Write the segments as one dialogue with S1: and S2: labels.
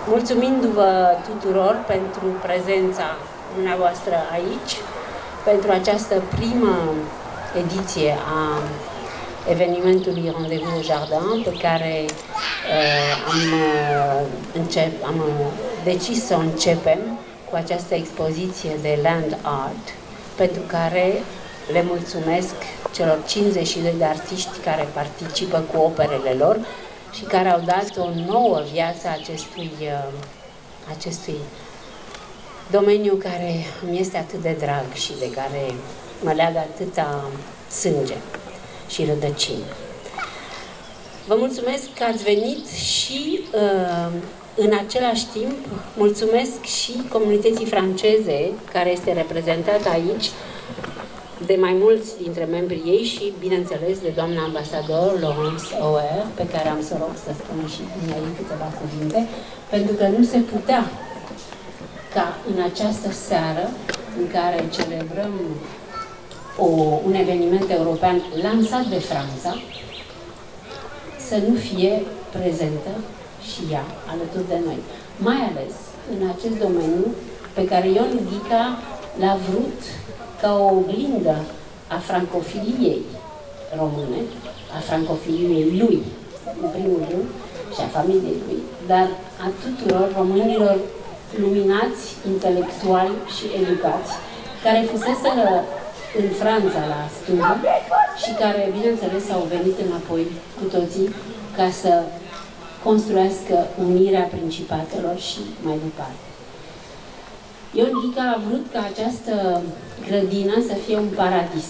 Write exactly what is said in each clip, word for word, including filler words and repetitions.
S1: mulțumindu-vă tuturor pentru prezența dumneavoastră aici, pentru această primă ediție a evenimentului Rendez-vous au Jardin, pe care uh, am, uh, încep, am uh, decis să o începem cu această expoziție de Land Art, pentru care le mulțumesc celor cincizeci și doi de artiști care participă cu operele lor și care au dat o nouă viață acestui, uh, acestui domeniu care îmi este atât de drag și de care mă leagă atâta sânge și rădăcini. Vă mulțumesc că ați venit și uh, în același timp mulțumesc și comunității franceze care este reprezentată aici de mai mulți dintre membrii ei și, bineînțeles, de doamna ambasador Laurence Auer, pe care am să rog să spun și din ei câteva cuvinte, pentru că nu se putea ca în această seară în care celebrăm o, un eveniment european lansat de Franța, să nu fie prezentă și ea alături de noi. Mai ales în acest domeniu pe care Ion Ghica l-a vrut ca o oglindă a francofiliei române, a francofiliei lui, în primul rând, și a familiei lui, dar a tuturor românilor luminați, intelectuali și educați, care fuseseră în Franța la studii și care, bineînțeles, au venit înapoi cu toții ca să construiască unirea principatelor și mai departe. Ion Ghica a vrut ca această grădină să fie un paradis.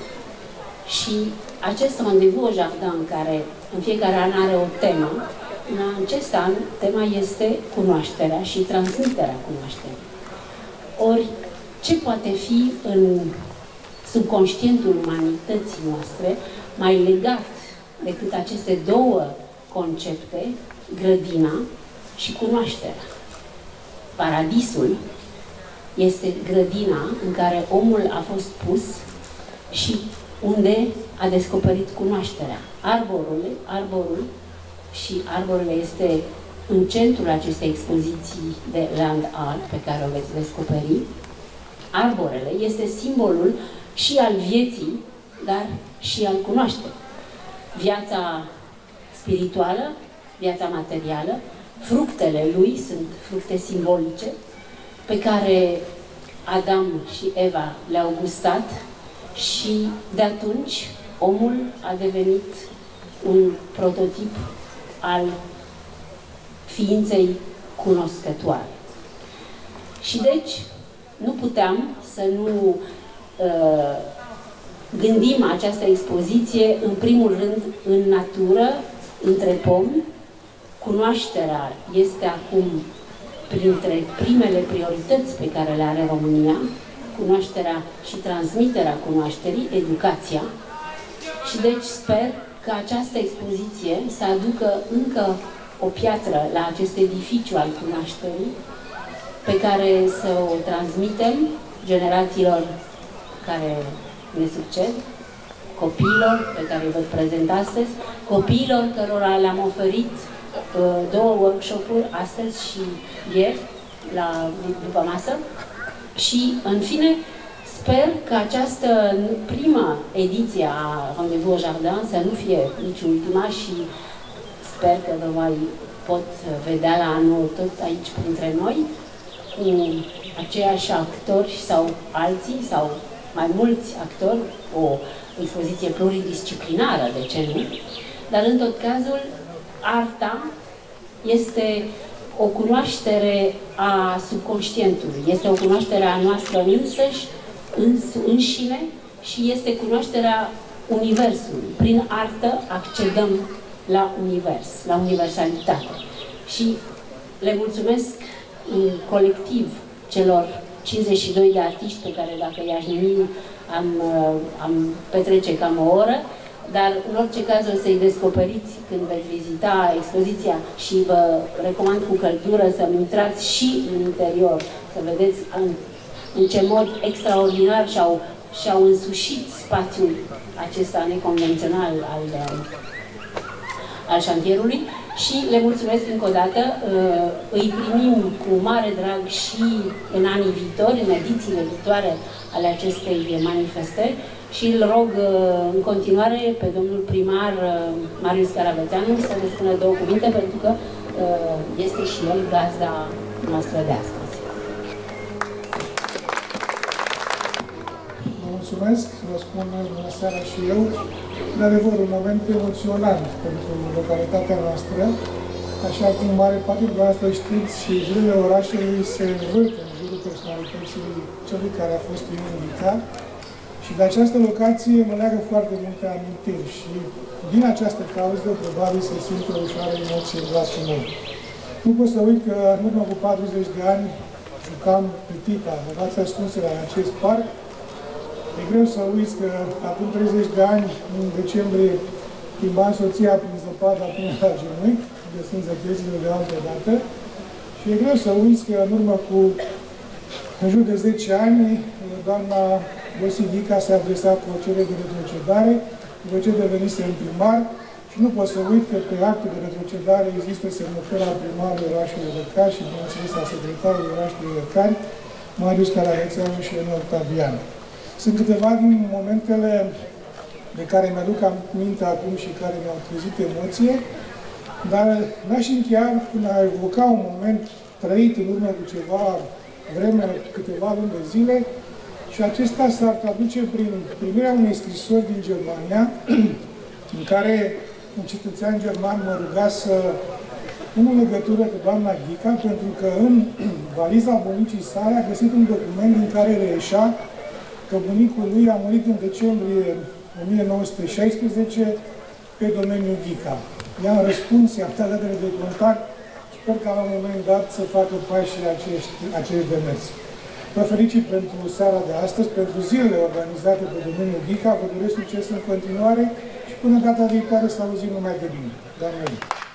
S1: Și acest Rendez-vous au Jardin, care în fiecare an are o temă, în acest an tema este cunoașterea și transmiterea cunoașterii. Ori, ce poate fi în subconștientul umanității noastre mai legat decât aceste două concepte, grădina și cunoașterea? Paradisul este grădina în care omul a fost pus și unde a descoperit cunoașterea. Arborul, arborul și arborele este în centrul acestei expoziții de Land Art pe care o veți descoperi. Arborele este simbolul și al vieții, dar și al cunoașterii. Viața spirituală, viața materială, fructele lui sunt fructe simbolice pe care Adam și Eva le-au gustat și de atunci omul a devenit un prototip al ființei cunoscătoare. Și deci nu puteam să nu uh, gândim această expoziție în primul rând în natură, între pomi. Cunoașterea este acum printre primele priorități pe care le are România, cunoașterea și transmiterea cunoașterii, educația. Și deci sper că această expoziție să aducă încă o piatră la acest edificiu al cunoașterii, pe care să o transmitem generațiilor care ne succed, copiilor pe care îi văd prezent astăzi, copiilor cărora le-am oferit uh, două workshop-uri astăzi și ieri, la, după masă. Și, în fine, sper că această prima ediție a Rendez-vous au Jardin să nu fie nici ultima și sper că vă mai pot vedea la anul tot aici printre noi, cu aceiași actori sau alții, sau mai mulți actori, o expoziție pluridisciplinară, de ce nu? Dar, în tot cazul, arta este o cunoaștere a subconștientului, este o cunoaștere a noastră însăși, îns, înșine, și este cunoașterea Universului. Prin artă accedăm la Univers, la universalitate. Și le mulțumesc în colectiv celor cincizeci și doi de artiști pe care, dacă i-aș numi, am, am petrece cam o oră, dar în orice caz o să-i descoperiți când veți vizita expoziția și vă recomand cu căldură să-mi intrați și în interior, să vedeți în, în ce mod extraordinar și-au și-au însușit spațiul acesta neconvențional al, al șantierului. Și le mulțumesc încă o dată, îi primim cu mare drag și în anii viitori, în edițiile viitoare ale acestei manifestări și îl rog în continuare pe domnul primar Marius Caravețeanu să ne spună două cuvinte, pentru că este și el gazda noastră de astăzi.
S2: Vă mulțumesc, vă spun bună seara și eu. De adevăr, un moment emoționant pentru localitatea noastră. Așa cum mare parte de dumneavoastră știți, și zilele orașului se învârt în jurul personalității celui care a fost invitat. Și de această locație mă leagă foarte multe amintiri și din această cauză probabil se simte o ușoară emoție în glasul meu. Nu pot să uit că în urmă cu patruzeci de ani jucam Pitipa, Băgați ascunsele în acest parc. E greu să uiți că acum treizeci de ani, în decembrie, plimbam soția prin zăpada până la genunchi, găsind zăpezile de altă dată. Și e greu să uiți că în urmă cu în jur de zece ani, doamna Bosidica s-a adresat cu o cerere de retrocedare, după ce devenise în primar, și nu pot să uit că pe actul de retrocedare există semnătura primarului orașului Răcari și, bineînțeles, a secretarului orașului Răcari, Marius Caravețeanu și Ionel Octavian. Sunt câteva din momentele de care mi-aduc aminte acum și care mi-au trezit emoție, dar n-aș încheia până a evoca un moment trăit în urmă cu ceva vreme, câteva luni de zile, și acesta s-ar traduce prin primirea unei scrisori din Germania, în care un cetățean german mă ruga să pun în legătură cu doamna Ghica, pentru că în valiza bunicii sale a găsit un document din care reieșea că bunicul lui a murit în decembrie o mie nouă sute șaisprezece pe domeniul Ghica. I-am răspuns, i-am dat datele de contact, sper că la un moment dat să facă pașii acești, acești demers. Vă felicit pentru seara de astăzi, pentru zilele organizate pe domeniul Ghica, vă doresc succes în continuare și până data viitoare să auzim numai de bine. Doamne!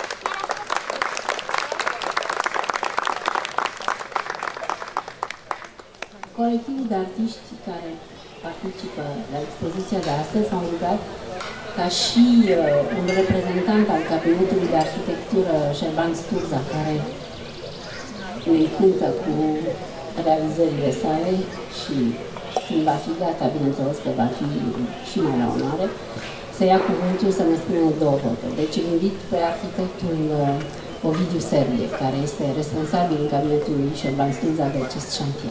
S1: Colectivul de artiști care participă la expoziția de astăzi s-au rugat ca și uh, un reprezentant al Cabinetului de Arhitectură, Șerban Sturza, care ne cântă cu realizările sale și când va fi gata, bineînțeles că va fi și mai la onoare, să ia cuvântul să ne spună două vorbă. Deci îl invit pe arhitectul uh, Ovidiu Serbie, care este responsabil în Cabinetul lui Șerban Sturza de acest șantier.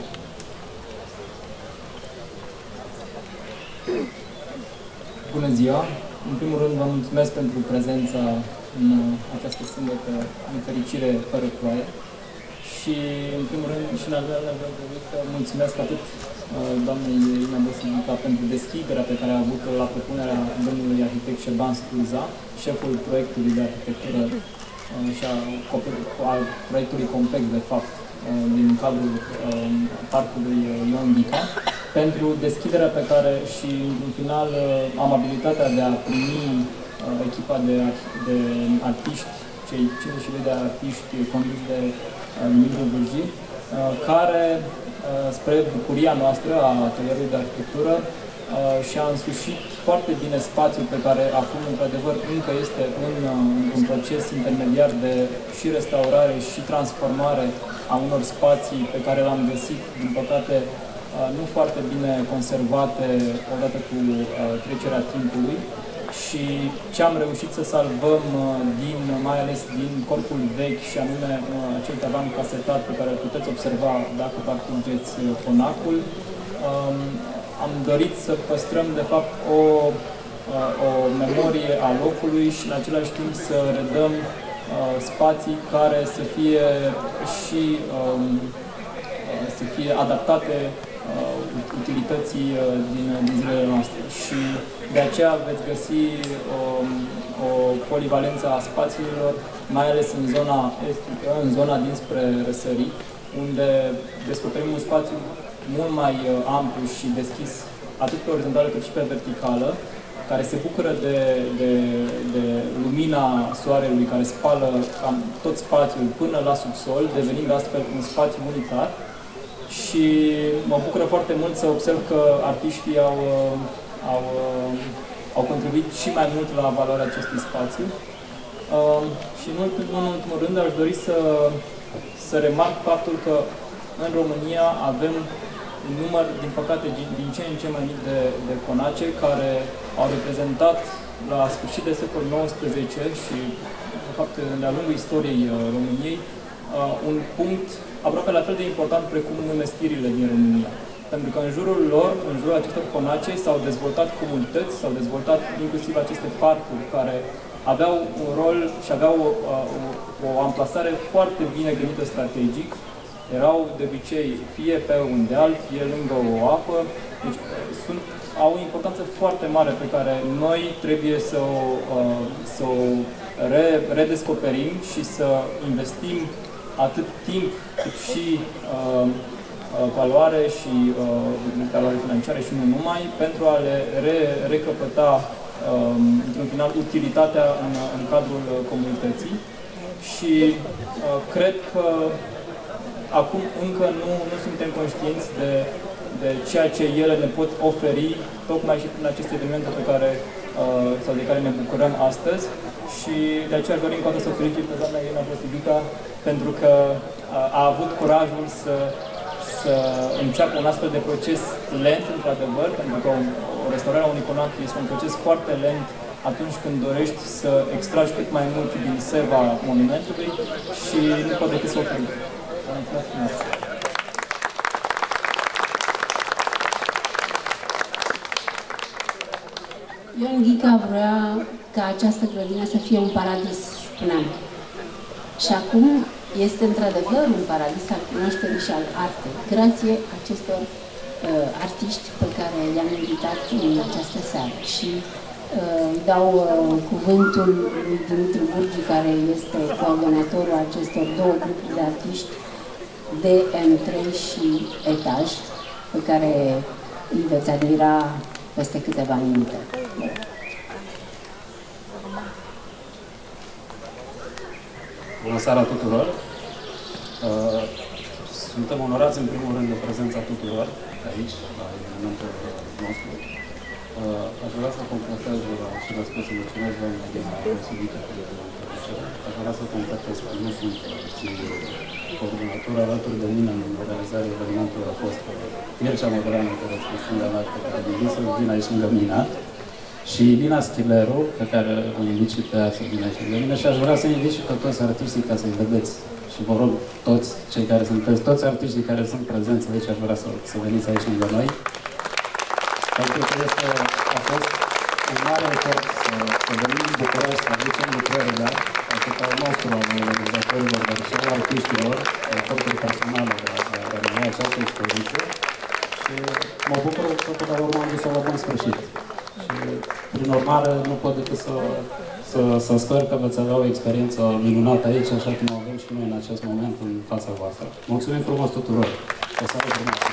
S3: Bună ziua! În primul rând vă mulțumesc pentru prezența în această sâmbătă, în fericire fără ploaie. Și în primul rând și în al doilea vreau să mulțumesc atât doamnei Irina Bosidica pentru deschiderea pe care a avut-o la propunerea domnului arhitect Șerban Sturza, șeful proiectului de arhitectură și a, a proiectului complex, de fapt, din cadrul parcului Ion Ghica, pentru deschiderea pe care și, în final, amabilitatea de a primi echipa de, de artiști, cei cincizeci și doi de artiști conduși de Mihru Vârji, care, spre bucuria noastră a atelierului de arhitectură, și-a însușit foarte bine spațiul pe care acum, într-adevăr, încă este în un proces intermediar de și restaurare și transformare a unor spații pe care l-am găsit, din păcate, nu foarte bine conservate odată cu trecerea timpului. Și ce am reușit să salvăm, din, mai ales din corpul vechi, și anume acel tavan casetat pe care îl puteți observa dacă parcurgeți conacul, am dorit să păstrăm, de fapt, o, o memorie a locului și, în același timp, să redăm spații care să fie și să fie adaptate utilității din, din zilele noastre. Și de aceea veți găsi o, o polivalență a spațiilor, mai ales în zona estică, în zona dinspre răsărit, unde descoperim un spațiu mult mai amplu și deschis, atât pe orizontală cât și pe verticală, care se bucură de, de, de lumina soarelui care spală cam tot spațiul până la subsol, devenind astfel un spațiu unitar. Și mă bucură foarte mult să observ că artiștii au, au, au contribuit și mai mult la valoarea acestui spațiu. Uh, și în ultimul, în ultimul rând aș dori să, să remarc faptul că în România avem un număr, din păcate, din ce în ce mai mic de, de conace care au reprezentat la sfârșit de secolul nouăsprezece și, de fapt, de-a lungul istoriei uh, României, uh, un punct aproape la fel de important precum mănăstirile din România. Pentru că în jurul lor, în jurul acestor conace, s-au dezvoltat comunități, s-au dezvoltat inclusiv aceste parcuri care aveau un rol și aveau o, o, o amplasare foarte bine gândită strategic. Erau de obicei fie pe un deal, fie lângă o apă. Deci sunt, au o importanță foarte mare pe care noi trebuie să o, să o re, redescoperim și să investim atât timp cât și uh, valoare și uh, valoare financiare și nu numai, pentru a le re, recăpăta uh, într-un final utilitatea în, în cadrul comunității. Și uh, cred că acum încă nu, nu suntem conștienți de, de ceea ce ele ne pot oferi, tocmai și prin aceste evenimente pe care, uh, sau de care ne bucurăm astăzi. Și de aceea aș dori încă o dată să o felicit pe doamna Irina Prostibica pentru că uh, a avut curajul să să înceapă un astfel de proces lent, într-adevăr, pentru că o restaurare a unui conac este un proces foarte lent atunci când dorești să extragi cât mai mult din seva monumentului și nu pot decât să o felicit.
S1: Ion Ghica vrea ca această grădină să fie un paradis, spuneam. Și acum este într-adevăr un paradis al cunoașterii și al artei, grație acestor uh, artiști pe care le-am invitat în această seară. Și uh, dau uh, cuvântul lui Dumitru Burgi, care este coordonatorul acestor două grupuri de artiști, D M trei și Etaj, pe care îi veți admira peste câteva minute.
S4: Bună seara tuturor! Suntem onorați în primul rând de prezența tuturor aici, la evenimentul nostru. Aș vrea să completez și vă spus să mulțumesc doamna Irina Prostibica de introducere. Aș vrea să completez că nu sunt singur coordonator. Alături de mine în realizarea evenimentului a fost Mircea Modereanu, care este stânga mea, pe care vin să vină aici lângă mine, și Lina Schileru, pe care o invit și pe ea să vină aici lângă mine, și aș vrea să invit și pe toți artiștii ca să-i vedeți. Și vă rog, toți cei care sunteți, toți artiștii care sunt prezenți aici, aș vrea să, să veniți aici lângă noi. Pentru că este, a fost un mare efort să, să venim în București, să aducem lucrările, atât al nostru, al organizatorilor, dar și al artiștilor, eforturi personale de a realiza această expoziție. Și mă bucur că până la urmă am dus-o la bun sfârșit. Și, prin urmare, nu pot decât să, să, să sper că veți avea o experiență minunată aici, așa cum o avem și noi în acest moment în fața voastră. Mulțumim frumos tuturor! O seară frumoasă!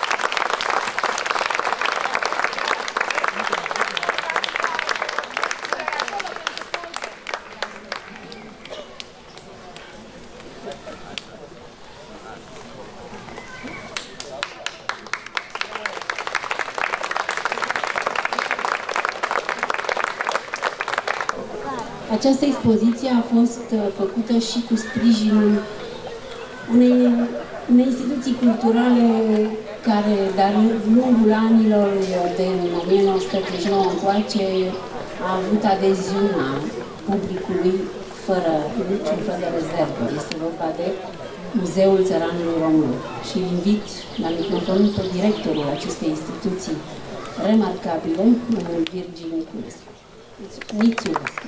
S1: Această expoziție a fost făcută și cu sprijinul unei, unei instituții culturale care, dar în lungul anilor de o mie nouă sute treizeci și nouă încoace, a avut adeziunea publicului fără niciun fel de rezervă. Este vorba de Muzeul Țăranului Român. Și invit la microfon pe directorul acestei instituții remarcabile, domnul Virgil Niculescu. Niculescu.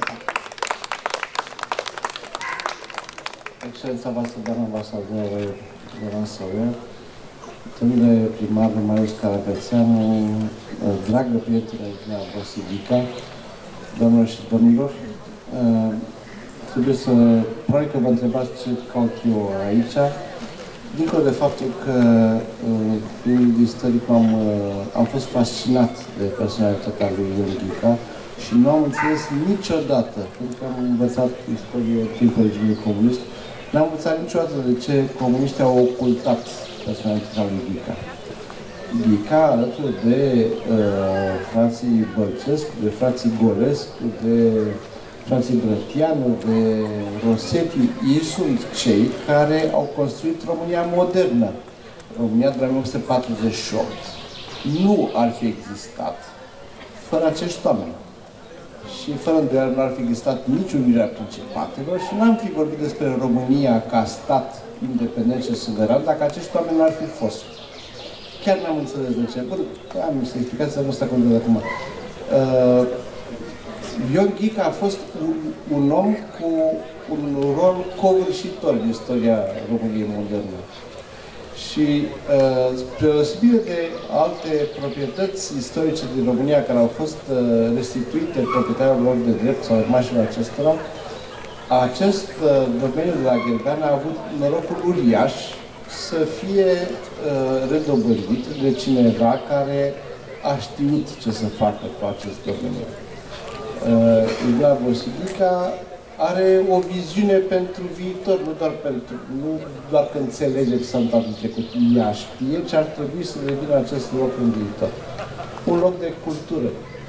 S5: Excelența voastră, doamna ambasador Doransover, domnule primar Marius Carapățeanu, dragă prietenă Irina Prostibica, doamnelor și domnilor, trebuie să, probabil că vă întrebați ce caut eu aici, dincolo de faptul că prin istoric am, am fost fascinat de personalitatea lui Ion Ghica și nu am înțeles niciodată, pentru că am învățat istorie timpul regimului comunist, n-am învățat niciodată de ce comuniștii au ocultat personalitatea lui Ghica. Ghica, alături de uh, frații Bălcescu, de frații Golescu, de frații Brătianu, de Rosetti, ei sunt cei care au construit România modernă. România de la o mie opt sute patruzeci și opt nu ar fi existat fără acești oameni. Și fără îndoială nu ar fi existat nici Unirea Principatelor și n-am fi vorbit despre România ca stat independent și suveran dacă acești oameni nu ar fi fost. Chiar n-am înțeles de ce. Bun, am niște explicații, să nu stau acolo de acum. Uh, Ion Ghica a fost un, un om cu un rol covârșitor în istoria României moderne. Și, uh, spre deosebire de alte proprietăți istorice din România care au fost uh, restituite proprietarilor lor de drept sau urmașilor acestora, acest uh, domeniu de la Ghergan a avut norocul uriaș să fie uh, redobândit de cineva care a știut ce să facă cu acest domeniu. Uh, Iulia Bosidica are o viziune pentru viitor, nu doar, pentru, nu doar că înțelege ce s-a întâmplat în trecut. Ea știe ce ar trebui să devină acest loc în viitor. Un loc de cultură.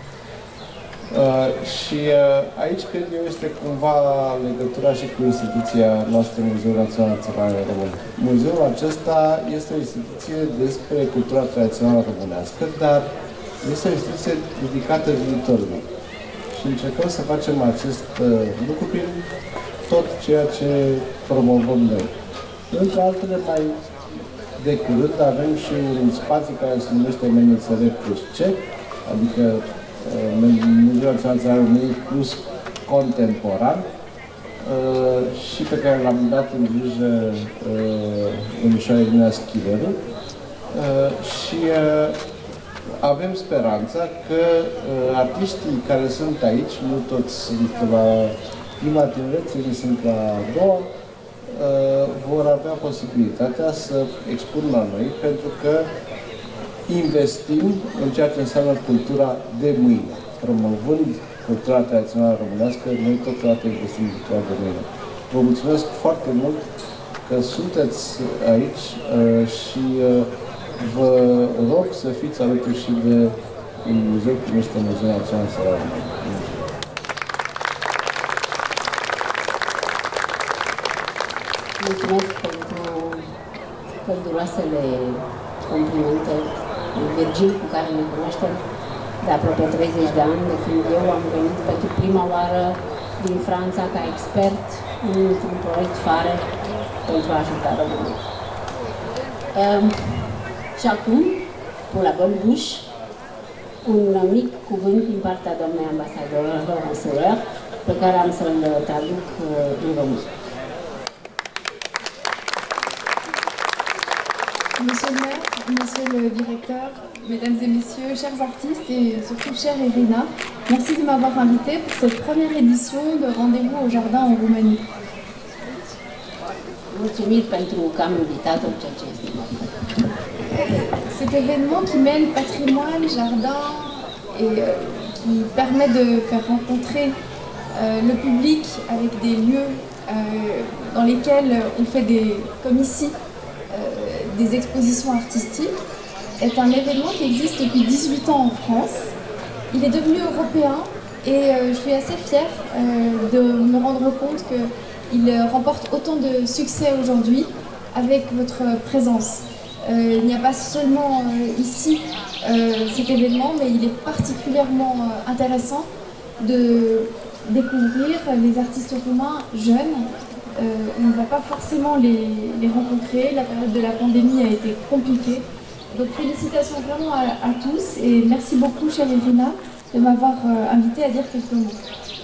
S5: Uh, și uh, aici, cred eu, este cumva legătura și cu instituția noastră, Muzeul Național Țărane Român. Muzeul acesta este o instituție despre cultura tradițională românească, dar este o instituție dedicată viitorului. Și încercăm să facem acest uh, lucru prin tot ceea ce promovăm noi. Între altele, mai de curând avem și un spațiu care se numește M N Ț R plus C, adică uh, Muzeul Național Țărane României plus contemporan, uh, și pe care l-am dat în grijă uh, Unișoara Irina Schiveru. Uh, și uh, avem speranța că uh, artiștii care sunt aici, nu toți sunt la prima tinerețe, unii sunt la a doua, uh, vor avea posibilitatea să expună la noi, pentru că investim în ceea ce înseamnă cultura de mâine. Promovând cultura tradițională românească, noi totodată investim în cultura de mâine. Vă mulțumesc foarte mult că sunteți aici uh, și uh, vă rog să fiți alături și de un muzeu cum este Muzeul Național Țărane României.
S1: Mulțumesc pentru călduroasele complimente lui Virgil, cu care ne cunoaștem de aproape treizeci de ani, de când eu am venit pentru prima oară din Franța ca expert într-un proiect fare pentru a ajuta România. Um, Și acum, cu la bonne bouche, un mic cuvânt din partea doamnei ambasador Rosensuer, pe care am să-l traduc în română.
S6: Monsieur le maire, monsieur le directeur, mesdames et messieurs, chers artistes et surtout chère Irina, merci de m'avoir invité pour cette première édition de Rendez-vous au Jardin en Roumanie.
S1: Mulțumit pentru că am invitat-o, ceea ce este normal.
S6: Cet événement qui mêle patrimoine, jardin et euh, qui permet de faire rencontrer euh, le public avec des lieux euh, dans lesquels on fait des, comme ici, euh, des expositions artistiques, est un événement qui existe depuis dix-huit ans en France. Il est devenu européen et euh, je suis assez fière euh, de me rendre compte qu'il remporte autant de succès aujourd'hui avec votre présence. Euh, il n'y a pas seulement euh, ici euh, cet événement, mais il est particulièrement euh, intéressant de découvrir les artistes roumains jeunes. Euh, on ne va pas forcément les, les rencontrer, la période de la pandémie a été compliquée. Donc félicitations vraiment à, à tous et merci beaucoup, chère Irina, de m'avoir euh, invité à dire quelques mots.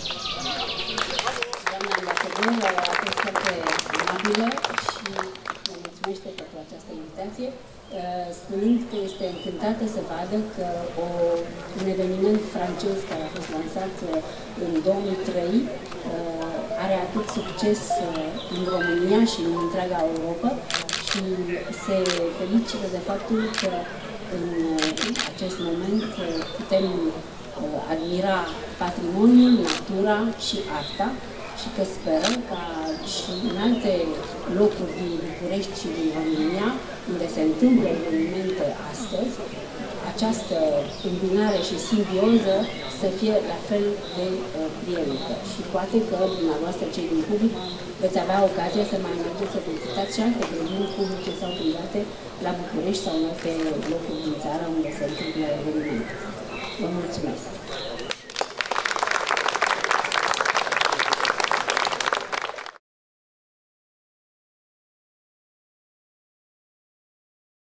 S1: Spunând că este încântată să vadă că o, un eveniment francez care a fost lansat în două mii trei are atât succes în România și în întreaga Europa și se felicită de faptul că în acest moment putem admira patrimoniul, natura și arta și că sperăm ca și în alte locuri din București și din România, unde se întâmplă evenimente astăzi, această îmbinare și simbioză să fie la fel de uh, prielnică. Și poate că dumneavoastră, cei din public, veți avea ocazia să mai mergeți să vizitați și alte grădini publice sau private la București sau în alte locuri din țară unde se întâmplă evenimente. Vă mulțumesc!